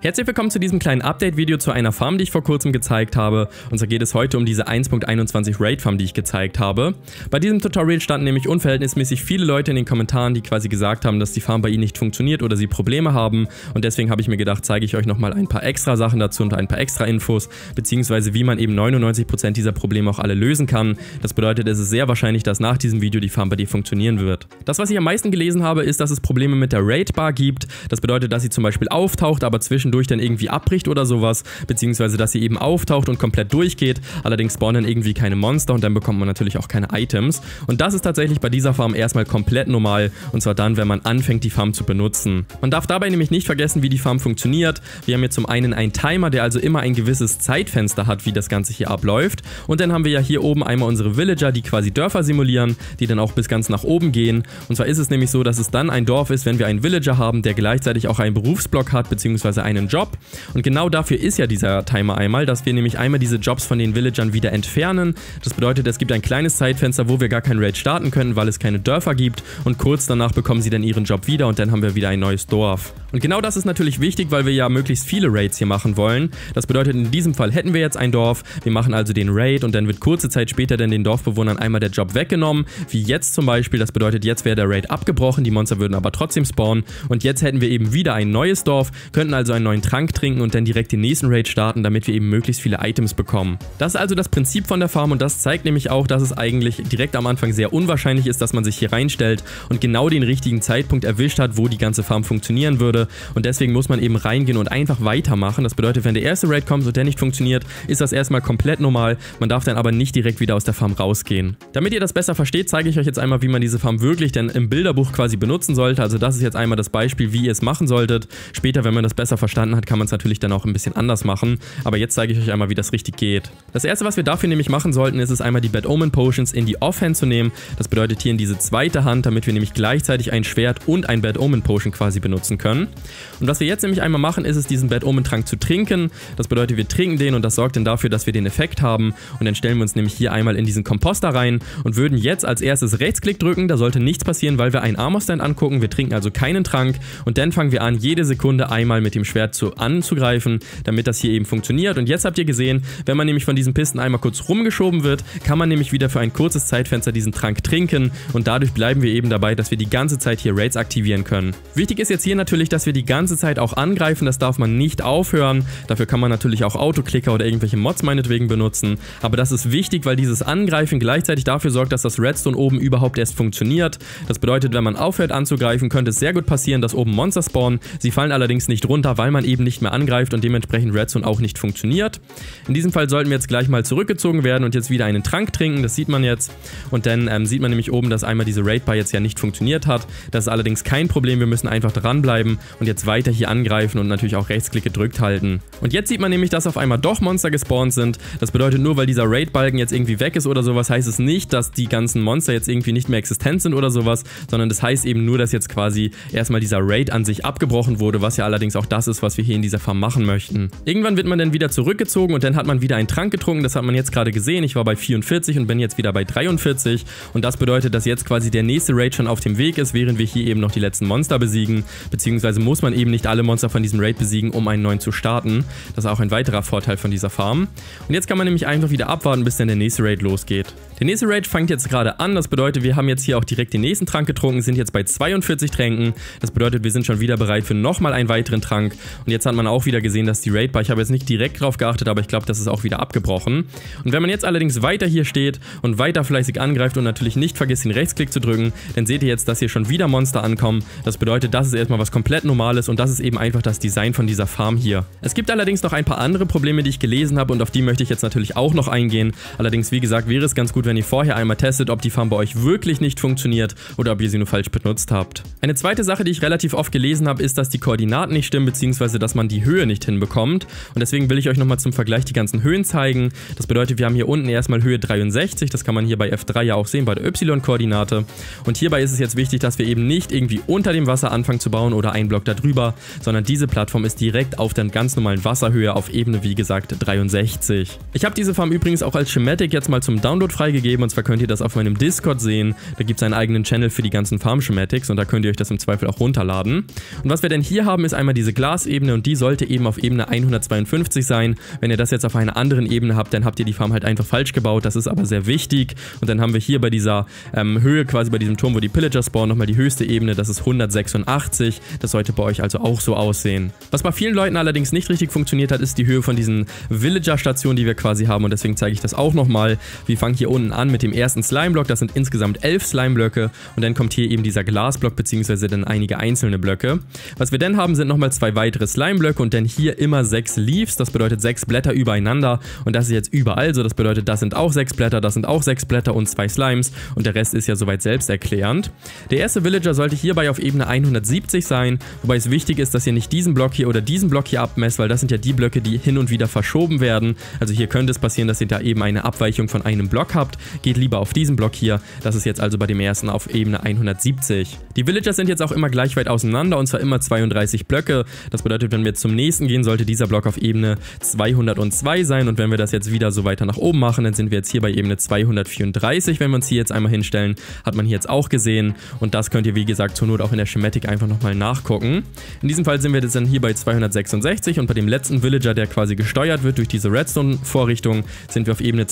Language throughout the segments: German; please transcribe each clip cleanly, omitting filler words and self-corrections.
Herzlich willkommen zu diesem kleinen Update-Video zu einer Farm, die ich vor kurzem gezeigt habe. Und zwar geht es heute um diese 1.21 Raid Farm, die ich gezeigt habe. Bei diesem Tutorial standen nämlich unverhältnismäßig viele Leute in den Kommentaren, die quasi gesagt haben, dass die Farm bei ihnen nicht funktioniert oder sie Probleme haben. Und deswegen habe ich mir gedacht, zeige ich euch nochmal ein paar extra Sachen dazu und ein paar extra Infos, beziehungsweise wie man eben 99% dieser Probleme auch alle lösen kann. Das bedeutet, es ist sehr wahrscheinlich, dass nach diesem Video die Farm bei dir funktionieren wird. Das, was ich am meisten gelesen habe, ist, dass es Probleme mit der Raid Bar gibt. Das bedeutet, dass sie zum Beispiel auftaucht, aber zwischendurch dann irgendwie abbricht oder sowas, beziehungsweise dass sie eben auftaucht und komplett durchgeht, allerdings spawnen irgendwie keine Monster und dann bekommt man natürlich auch keine Items. Und das ist tatsächlich bei dieser Farm erstmal komplett normal, und zwar dann, wenn man anfängt, die Farm zu benutzen. Man darf dabei nämlich nicht vergessen, wie die Farm funktioniert. Wir haben hier zum einen einen Timer, der also immer ein gewisses Zeitfenster hat, wie das Ganze hier abläuft, und dann haben wir ja hier oben einmal unsere Villager, die quasi Dörfer simulieren, die dann auch bis ganz nach oben gehen. Und zwar ist es nämlich so, dass es dann ein Dorf ist, wenn wir einen Villager haben, der gleichzeitig auch einen Berufsblock hat, beziehungsweise einen Job. Und genau dafür ist ja dieser Timer einmal, dass wir nämlich einmal diese Jobs von den Villagern wieder entfernen. Das bedeutet, es gibt ein kleines Zeitfenster, wo wir gar kein Raid starten können, weil es keine Dörfer gibt, und kurz danach bekommen sie dann ihren Job wieder und dann haben wir wieder ein neues Dorf. Und genau das ist natürlich wichtig, weil wir ja möglichst viele Raids hier machen wollen. Das bedeutet, in diesem Fall hätten wir jetzt ein Dorf, wir machen also den Raid und dann wird kurze Zeit später dann den Dorfbewohnern einmal der Job weggenommen, wie jetzt zum Beispiel. Das bedeutet, jetzt wäre der Raid abgebrochen, die Monster würden aber trotzdem spawnen, und jetzt hätten wir eben wieder ein neues Dorf, könnten also einen neuen Trank trinken und dann direkt den nächsten Raid starten, damit wir eben möglichst viele Items bekommen. Das ist also das Prinzip von der Farm, und das zeigt nämlich auch, dass es eigentlich direkt am Anfang sehr unwahrscheinlich ist, dass man sich hier reinstellt und genau den richtigen Zeitpunkt erwischt hat, wo die ganze Farm funktionieren würde, und deswegen muss man eben reingehen und einfach weitermachen. Das bedeutet, wenn der erste Raid kommt und der nicht funktioniert, ist das erstmal komplett normal, man darf dann aber nicht direkt wieder aus der Farm rausgehen. Damit ihr das besser versteht, zeige ich euch jetzt einmal, wie man diese Farm wirklich denn im Bilderbuch quasi benutzen sollte. Also das ist jetzt einmal das Beispiel, wie ihr es machen solltet. Später, wenn man das besser verstanden hat, kann man es natürlich dann auch ein bisschen anders machen, aber jetzt zeige ich euch einmal, wie das richtig geht. Das erste, was wir dafür nämlich machen sollten, ist es einmal die Bad Omen Potions in die Offhand zu nehmen. Das bedeutet hier in diese zweite Hand, damit wir nämlich gleichzeitig ein Schwert und ein Bad Omen Potion quasi benutzen können. Und was wir jetzt nämlich einmal machen, ist es, diesen Bad Omen Trank zu trinken. Das bedeutet, wir trinken den und das sorgt dann dafür, dass wir den Effekt haben, und dann stellen wir uns nämlich hier einmal in diesen Komposter rein und würden jetzt als erstes Rechtsklick drücken. Da sollte nichts passieren, weil wir einen Armor Stand angucken. Wir trinken also keinen Trank und dann fangen wir an, jede Sekunde einmal mit dem Schwert anzugreifen, damit das hier eben funktioniert. Und jetzt habt ihr gesehen, wenn man nämlich von diesem Pisten einmal kurz rumgeschoben wird, kann man nämlich wieder für ein kurzes Zeitfenster diesen Trank trinken, und dadurch bleiben wir eben dabei, dass wir die ganze Zeit hier Raids aktivieren können. Wichtig ist jetzt hier natürlich, dass wir die ganze Zeit auch angreifen, das darf man nicht aufhören. Dafür kann man natürlich auch Autoklicker oder irgendwelche Mods meinetwegen benutzen, aber das ist wichtig, weil dieses Angreifen gleichzeitig dafür sorgt, dass das Redstone oben überhaupt erst funktioniert. Das bedeutet, wenn man aufhört anzugreifen, könnte es sehr gut passieren, dass oben Monster spawnen. Sie fallen allerdings nicht runter, weil man eben nicht mehr angreift und dementsprechend Redstone auch nicht funktioniert. In diesem Fall sollten wir jetzt gleich mal zurückgezogen werden und jetzt wieder einen Trank trinken, das sieht man jetzt. Und dann sieht man nämlich oben, dass einmal diese Raid Bar jetzt ja nicht funktioniert hat. Das ist allerdings kein Problem, wir müssen einfach dranbleiben und jetzt weiter hier angreifen und natürlich auch Rechtsklick gedrückt halten. Und jetzt sieht man nämlich, dass auf einmal doch Monster gespawnt sind. Das bedeutet, nur weil dieser Raid-Balken jetzt irgendwie weg ist oder sowas, heißt es nicht, dass die ganzen Monster jetzt irgendwie nicht mehr existent sind oder sowas, sondern das heißt eben nur, dass jetzt quasi erstmal dieser Raid an sich abgebrochen wurde, was ja allerdings auch das ist, was wir hier in dieser Farm machen möchten. Irgendwann wird man dann wieder zurückgezogen und dann hat man wieder einen Trank getrunken, das hat man jetzt gerade gesehen. Ich war bei 44 und bin jetzt wieder bei 43, und das bedeutet, dass jetzt quasi der nächste Raid schon auf dem Weg ist, während wir hier eben noch die letzten Monster besiegen, beziehungsweise muss man eben nicht alle Monster von diesem Raid besiegen, um einen neuen zu starten. Das ist auch ein weiterer Vorteil von dieser Farm. Und jetzt kann man nämlich einfach wieder abwarten, bis dann der nächste Raid losgeht. Der nächste Raid fängt jetzt gerade an, das bedeutet, wir haben jetzt hier auch direkt den nächsten Trank getrunken, sind jetzt bei 42 Tränken. Das bedeutet, wir sind schon wieder bereit für nochmal einen weiteren Trank. Und jetzt hat man auch wieder gesehen, dass die Raid Bar, ich habe jetzt nicht direkt drauf geachtet, aber ich glaube, das ist auch wieder abgebrochen. Und wenn man jetzt allerdings weiter hier steht und weiter fleißig angreift und natürlich nicht vergisst, den Rechtsklick zu drücken, dann seht ihr jetzt, dass hier schon wieder Monster ankommen. Das bedeutet, das ist erstmal was komplett Normales, und das ist eben einfach das Design von dieser Farm hier. Es gibt allerdings noch ein paar andere Probleme, die ich gelesen habe, und auf die möchte ich jetzt natürlich auch noch eingehen. Allerdings, wie gesagt, wäre es ganz gut, wenn ihr vorher einmal testet, ob die Farm bei euch wirklich nicht funktioniert oder ob ihr sie nur falsch benutzt habt. Eine zweite Sache, die ich relativ oft gelesen habe, ist, dass die Koordinaten nicht stimmen, beziehungsweise dass man die Höhe nicht hinbekommt. Und deswegen will ich euch nochmal zum Vergleich die ganzen Höhen zeigen. Das bedeutet, wir haben hier unten erstmal Höhe 63, das kann man hier bei F3 ja auch sehen, bei der Y-Koordinate. Und hierbei ist es jetzt wichtig, dass wir eben nicht irgendwie unter dem Wasser anfangen zu bauen oder einen Block darüber, sondern diese Plattform ist direkt auf der ganz normalen Wasserhöhe auf Ebene, wie gesagt, 63. Ich habe diese Farm übrigens auch als Schematic jetzt mal zum Download freigegeben. gegeben, und zwar könnt ihr das auf meinem Discord sehen. Da gibt es einen eigenen Channel für die ganzen Farm-Schematics und da könnt ihr euch das im Zweifel auch runterladen. Und was wir denn hier haben, ist einmal diese Glasebene und die sollte eben auf Ebene 152 sein. Wenn ihr das jetzt auf einer anderen Ebene habt, dann habt ihr die Farm halt einfach falsch gebaut. Das ist aber sehr wichtig. Und dann haben wir hier bei dieser Höhe, quasi bei diesem Turm, wo die Pillager spawnen, nochmal die höchste Ebene. Das ist 186. Das sollte bei euch also auch so aussehen. Was bei vielen Leuten allerdings nicht richtig funktioniert hat, ist die Höhe von diesen Villager-Stationen, die wir quasi haben. Und deswegen zeige ich das auch nochmal. Wir fangen hier unten an mit dem ersten Slime-Block. Das sind insgesamt 11 Slime-Blöcke. Und dann kommt hier eben dieser Glasblock, beziehungsweise dann einige einzelne Blöcke. Was wir dann haben, sind nochmal 2 weitere Slime-Blöcke und dann hier immer 6 Leaves. Das bedeutet 6 Blätter übereinander. Und das ist jetzt überall so. Das bedeutet, das sind auch 6 Blätter, das sind auch 6 Blätter und 2 Slimes. Und der Rest ist ja soweit selbsterklärend. Der erste Villager sollte hierbei auf Ebene 170 sein. Wobei es wichtig ist, dass ihr nicht diesen Block hier oder diesen Block hier abmesst, weil das sind ja die Blöcke, die hin und wieder verschoben werden. Also hier könnte es passieren, dass ihr da eben eine Abweichung von einem Block habt. Geht lieber auf diesen Block hier. Das ist jetzt also bei dem ersten auf Ebene 170. Die Villagers sind jetzt auch immer gleich weit auseinander und zwar immer 32 Blöcke. Das bedeutet, wenn wir jetzt zum nächsten gehen, sollte dieser Block auf Ebene 202 sein und wenn wir das jetzt wieder so weiter nach oben machen, dann sind wir jetzt hier bei Ebene 234. Wenn wir uns hier jetzt einmal hinstellen, hat man hier jetzt auch gesehen und das könnt ihr wie gesagt zur Not auch in der Schematik einfach nochmal nachgucken. In diesem Fall sind wir jetzt dann hier bei 266 und bei dem letzten Villager, der quasi gesteuert wird durch diese Redstone-Vorrichtung, sind wir auf Ebene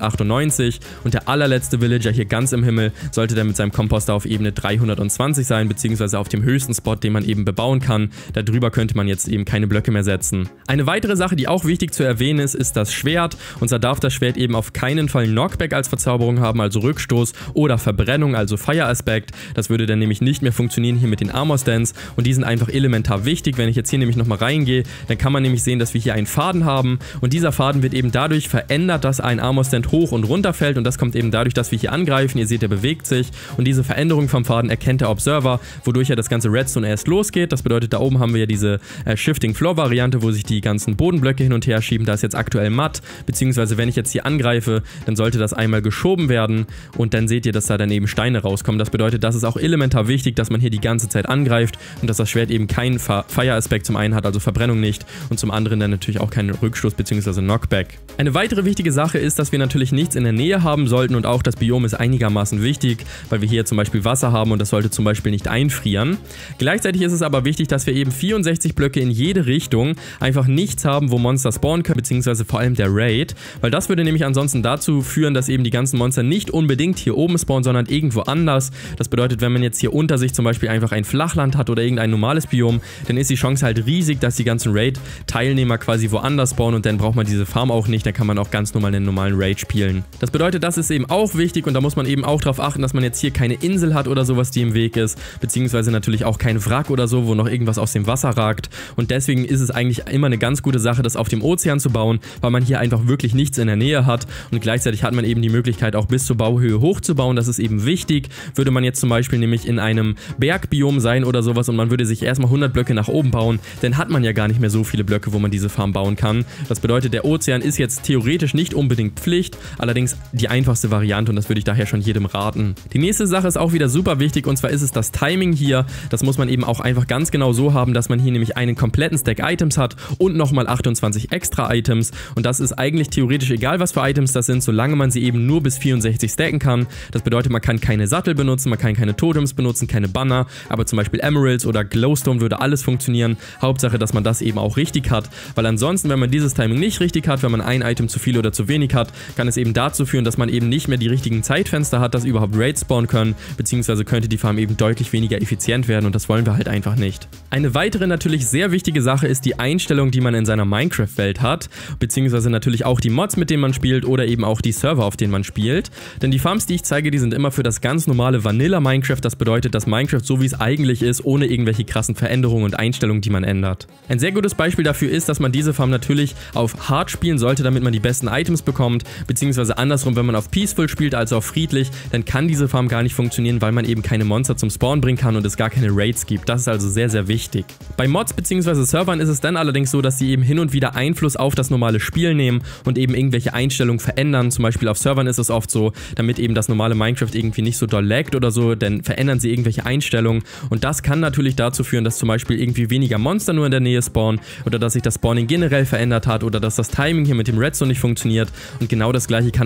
298 und der allerletzte Villager hier ganz im Himmel sollte dann mit seinem Komposter auf Ebene 320 sein, beziehungsweise auf dem höchsten Spot, den man eben bebauen kann. Darüber könnte man jetzt eben keine Blöcke mehr setzen. Eine weitere Sache, die auch wichtig zu erwähnen ist das Schwert. Und zwar darf das Schwert eben auf keinen Fall Knockback als Verzauberung haben, also Rückstoß oder Verbrennung, also Fire-Aspekt. Das würde dann nämlich nicht mehr funktionieren hier mit den Armor-Stands und die sind einfach elementar wichtig. Wenn ich jetzt hier nämlich nochmal reingehe, dann kann man nämlich sehen, dass wir hier einen Faden haben und dieser Faden wird eben dadurch verändert, dass ein Armor-Stand hoch und runter fällt und das kommt eben dadurch, dass wir hier angreifen. Ihr seht, er bewegt sich und diese Veränderung vom Faden erkennt der Observer, wodurch ja das ganze Redstone erst losgeht. Das bedeutet, da oben haben wir ja diese Shifting Floor Variante, wo sich die ganzen Bodenblöcke hin und her schieben. Da ist jetzt aktuell matt, beziehungsweise wenn ich jetzt hier angreife, dann sollte das einmal geschoben werden und dann seht ihr, dass da daneben Steine rauskommen. Das bedeutet, das ist auch elementar wichtig, dass man hier die ganze Zeit angreift und dass das Schwert eben keinen Fire-Aspekt zum einen hat, also Verbrennung nicht und zum anderen dann natürlich auch keinen Rückstoß beziehungsweise Knockback. Eine weitere wichtige Sache ist, dass wir natürlich nichts in der Nähe haben sollten und auch das Biom ist einigermaßen wichtig, weil wir hier zum Beispiel Wasser haben und das sollte zum Beispiel nicht einfrieren. Gleichzeitig ist es aber wichtig, dass wir eben 64 Blöcke in jede Richtung einfach nichts haben, wo Monster spawnen können, beziehungsweise vor allem der Raid, weil das würde nämlich ansonsten dazu führen, dass eben die ganzen Monster nicht unbedingt hier oben spawnen, sondern irgendwo anders. Das bedeutet, wenn man jetzt hier unter sich zum Beispiel einfach ein Flachland hat oder irgendein normales Biom, dann ist die Chance halt riesig, dass die ganzen Raid-Teilnehmer quasi woanders spawnen und dann braucht man diese Farm auch nicht, dann kann man auch ganz normal einen normalen Raid spielen. Das bedeutet, das ist eben auch wichtig und da muss man eben auch darauf achten, dass man jetzt hier keine Insel hat oder sowas, die im Weg ist, beziehungsweise natürlich auch kein Wrack oder so, wo noch irgendwas aus dem Wasser ragt und deswegen ist es eigentlich immer eine ganz gute Sache, das auf dem Ozean zu bauen, weil man hier einfach wirklich nichts in der Nähe hat und gleichzeitig hat man eben die Möglichkeit auch bis zur Bauhöhe hochzubauen, das ist eben wichtig. Würde man jetzt zum Beispiel nämlich in einem Bergbiom sein oder sowas und man würde sich erstmal 100 Blöcke nach oben bauen, dann hat man ja gar nicht mehr so viele Blöcke, wo man diese Farm bauen kann. Das bedeutet, der Ozean ist jetzt theoretisch nicht unbedingt Pflicht, allerdings die einfachste Variante und das würde ich daher schon jedem raten. Die nächste Sache ist auch wieder super wichtig und zwar ist es das Timing hier. Das muss man eben auch einfach ganz genau so haben, dass man hier nämlich einen kompletten Stack Items hat und nochmal 28 extra Items und das ist eigentlich theoretisch egal, was für Items das sind, solange man sie eben nur bis 64 stacken kann. Das bedeutet, man kann keine Sattel benutzen, man kann keine Totems benutzen, keine Banner, aber zum Beispiel Emeralds oder Glowstone würde alles funktionieren. Hauptsache, dass man das eben auch richtig hat, weil ansonsten, wenn man dieses Timing nicht richtig hat, wenn man ein Item zu viel oder zu wenig hat, kann es eben dazu führen, dass man eben nicht mehr die richtigen Zeitfenster hat, dass überhaupt Raids spawnen können, beziehungsweise könnte die Farm eben deutlich weniger effizient werden und das wollen wir halt einfach nicht. Eine weitere natürlich sehr wichtige Sache ist die Einstellung, die man in seiner Minecraft-Welt hat, beziehungsweise natürlich auch die Mods, mit denen man spielt oder eben auch die Server, auf denen man spielt. Denn die Farms, die ich zeige, die sind immer für das ganz normale Vanilla-Minecraft. Das bedeutet, dass Minecraft so wie es eigentlich ist, ohne irgendwelche krassen Veränderungen und Einstellungen, die man ändert. Ein sehr gutes Beispiel dafür ist, dass man diese Farm natürlich auf Hard spielen sollte, damit man die besten Items bekommt, beziehungsweise andersrum, wenn man auf Peaceful spielt, also auf friedlich, dann kann diese Farm gar nicht funktionieren, weil man eben keine Monster zum Spawn bringen kann und es gar keine Raids gibt. Das ist also sehr, sehr wichtig. Bei Mods bzw. Servern ist es dann allerdings so, dass sie eben hin und wieder Einfluss auf das normale Spiel nehmen und eben irgendwelche Einstellungen verändern. Zum Beispiel auf Servern ist es oft so, damit eben das normale Minecraft irgendwie nicht so doll laggt oder so, dann verändern sie irgendwelche Einstellungen und das kann natürlich dazu führen, dass zum Beispiel irgendwie weniger Monster nur in der Nähe spawnen oder dass sich das Spawning generell verändert hat oder dass das Timing hier mit dem Redstone nicht funktioniert und genau das gleiche kann auch beim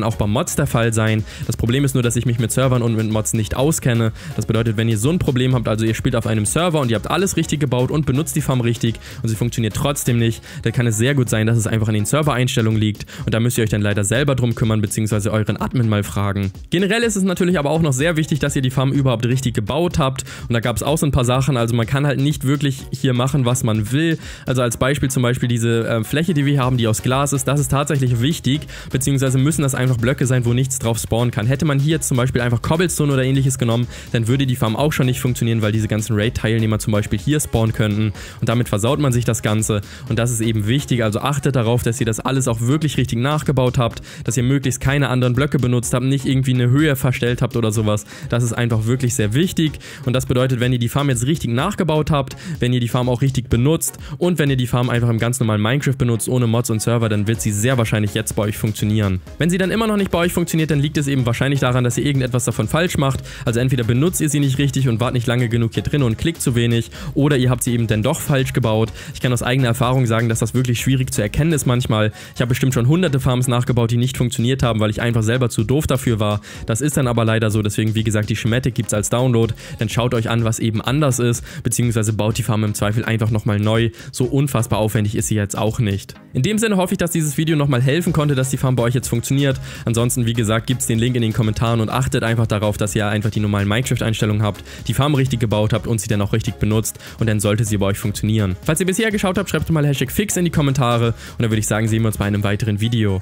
Mods der Fall sein. Das Problem ist nur, dass ich mich mit Servern und mit Mods nicht auskenne. Das bedeutet, wenn ihr so ein Problem habt, also ihr spielt auf einem Server und ihr habt alles richtig gebaut und benutzt die Farm richtig und sie funktioniert trotzdem nicht, dann kann es sehr gut sein, dass es einfach an den Servereinstellungen liegt und da müsst ihr euch dann leider selber drum kümmern bzw. euren Admin mal fragen. Generell ist es natürlich aber auch noch sehr wichtig, dass ihr die Farm überhaupt richtig gebaut habt und da gab es auch so ein paar Sachen, also man kann halt nicht wirklich hier machen, was man will. Also als Beispiel zum Beispiel diese Fläche, die wir hier haben, die aus Glas ist, das ist tatsächlich wichtig, beziehungsweise müssen das einfach Blöcke sein, wo nichts drauf spawnen kann. Hätte man hier jetzt zum Beispiel einfach Cobblestone oder ähnliches genommen, dann würde die Farm auch schon nicht funktionieren, weil diese ganzen Raid-Teilnehmer zum Beispiel hier spawnen könnten und damit versaut man sich das Ganze und das ist eben wichtig, also achtet darauf, dass ihr das alles auch wirklich richtig nachgebaut habt, dass ihr möglichst keine anderen Blöcke benutzt habt, nicht irgendwie eine Höhe verstellt habt oder sowas. Das ist einfach wirklich sehr wichtig und das bedeutet, wenn ihr die Farm jetzt richtig nachgebaut habt, wenn ihr die Farm auch richtig benutzt und wenn ihr die Farm einfach im ganz normalen Minecraft benutzt, ohne Mods und Server, dann wird sie sehr wahrscheinlich jetzt bei euch funktionieren. Wenn sie dann immer noch nicht bei euch funktioniert, dann liegt es eben wahrscheinlich daran, dass ihr irgendetwas davon falsch macht. Also entweder benutzt ihr sie nicht richtig und wart nicht lange genug hier drin und klickt zu wenig oder ihr habt sie eben dann doch falsch gebaut. Ich kann aus eigener Erfahrung sagen, dass das wirklich schwierig zu erkennen ist manchmal. Ich habe bestimmt schon hunderte Farms nachgebaut, die nicht funktioniert haben, weil ich einfach selber zu doof dafür war. Das ist dann aber leider so, deswegen wie gesagt, die Schematic gibt es als Download. Dann schaut euch an, was eben anders ist, beziehungsweise baut die Farm im Zweifel einfach nochmal neu. So unfassbar aufwendig ist sie jetzt auch nicht. In dem Sinne hoffe ich, dass dieses Video nochmal helfen konnte, dass die Farm bei euch jetzt funktioniert. Ansonsten, wie gesagt, gibt es den Link in den Kommentaren und achtet einfach darauf, dass ihr einfach die normalen Minecraft-Einstellungen habt, die Farm richtig gebaut habt und sie dann auch richtig benutzt und dann sollte sie bei euch funktionieren. Falls ihr bisher geschaut habt, schreibt mal #fix in die Kommentare und dann würde ich sagen, sehen wir uns bei einem weiteren Video.